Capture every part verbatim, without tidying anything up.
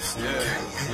yeah,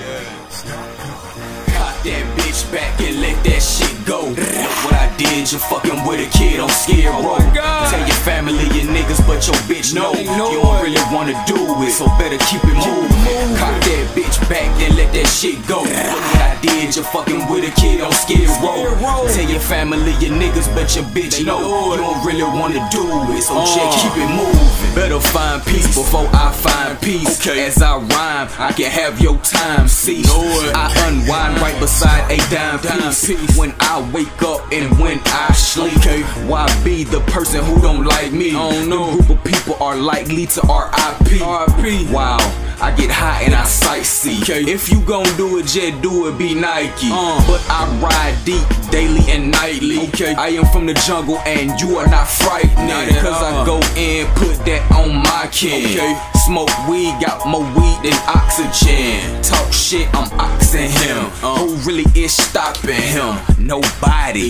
yeah. Cock that bitch back and let that shit go. Look what I did, you fucking with a kid on Skidrow. Tell your family, your niggas, but your bitch know you don't really wanna do it, so better keep it moving. Cock that bitch back and let that shit go. Look what I did, you fucking with a kid on Skidrow. Tell your family, your niggas, but your bitch know you don't really wanna do it, so just keep it moving. Better find peace before I find peace. Okay. As I rhyme, I can have your time cease. I unwind right beside a dime piece when I wake up and when I sleep. Okay. Why be the person who don't like me? I don't know. The group of people are likely to R I P Wow, I get high and I sightsee. Okay. If you gon' do it, just do it, be Nike. Uh. But I ride deep daily and nightly. Okay. I am from the jungle and you are not frightened. Cause I go in, put that on my kin. Okay. Smoke weed, got more weed than oxygen. Talk shit, I'm oxing him. Uh. Who really is stopping him? Nobody.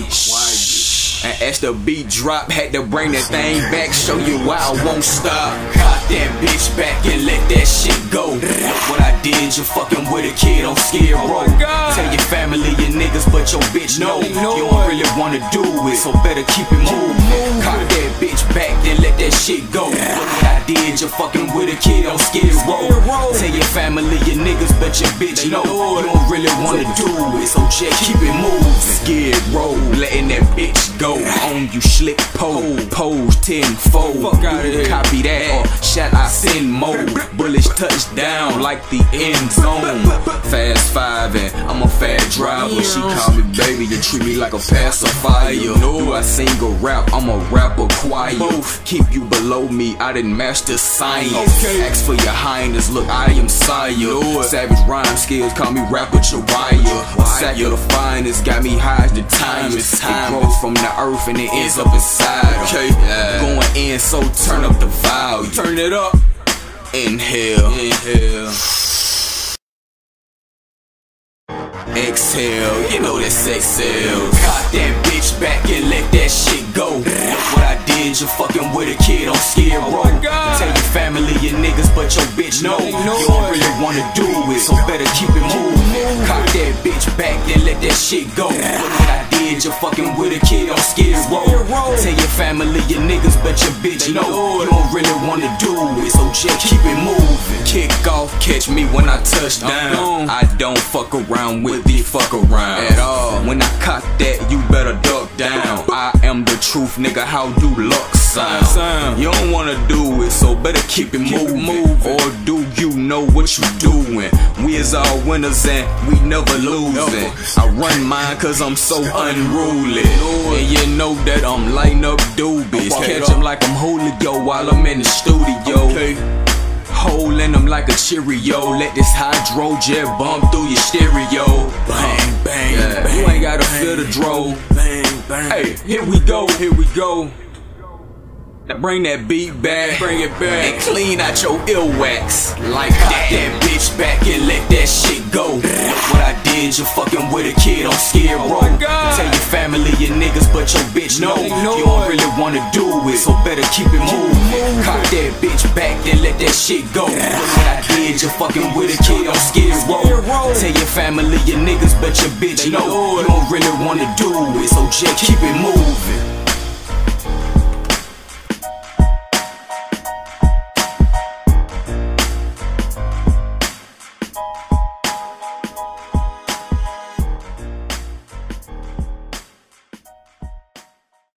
And as the beat drop, had to bring that thing back, show you why I won't stop. Cock that bitch back and let that shit go. Look what I did, you fucking with a kid on Skidrow. Tell your family, your niggas, but your bitch know you don't really wanna do it, so better keep it moving. Cock that bitch back and let that shit go. Look what I did, you fucking with a kid on Skidrow. Tell your family, your niggas, but your bitch know you don't really wanna do it, so just keep it moving. Skidrow, letting that bitch go. On you slick pole, pose tenfold. Fuck out of here. Copy that, or shall I send more? Bullets touch down like the end zone. Fast five and I'm a fast driver. She call me baby and treat me like a pacifier. Do I sing a rap? I'm a rapper choir. Keep you below me, I didn't master science. Ask for your highness, look I am sire. Savage rhyme skills, call me rapper Chawaya. A sack of the finest, got me high as the time is time. It grows from the earth and it ends up inside. Okay, yeah. Going in, so turn up the volume. Turn it up. Inhale. Inhale. Exhale. You know that's exhale. Cock that bitch back and let that shit go. Look what I did, you fucking with a kid on Skidrow. Tell your family, your niggas, but your bitch know you don't really wanna do it, so better keep it moving. Cock that bitch back and let that shit go. Look what I did, you fucking with a kid on Skidrow. Tell your family, your niggas, but your bitch know you don't really wanna do it, so just keep it moving. Kick off, catch me when I touch down. I don't fuck around with the fuck around at all. When I cock that, you better duck down. I am the truth, nigga, how do luck sound? You don't wanna do it, so better keep it moving. Or do you know what you doing? We is all winners and we never losing. I run mine cause I'm so unruly, and you know that I'm lighting up doobies. Catch them like I'm Julio while I'm in the studio. Holding them like a Cheerio. Let this HyJro jet bump through your stereo. Bang, bang, yeah. Bang. You ain't gotta feel the dro. Bang, bang. Hey, here we go, here we go. Now bring that beat back, bring it back, and clean out your earwax like that. That bitch back and let that shit go. Look what I did, you fucking with a kid on Skidrow. Tell your family, your niggas, but your bitch know you don't really wanna do it, so better keep it moving. Cock that bitch back and let that shit go. Look what I did, you fucking with a kid on Skidrow. Tell your family, your niggas, but your bitch know you don't really wanna do it, so just keep it moving.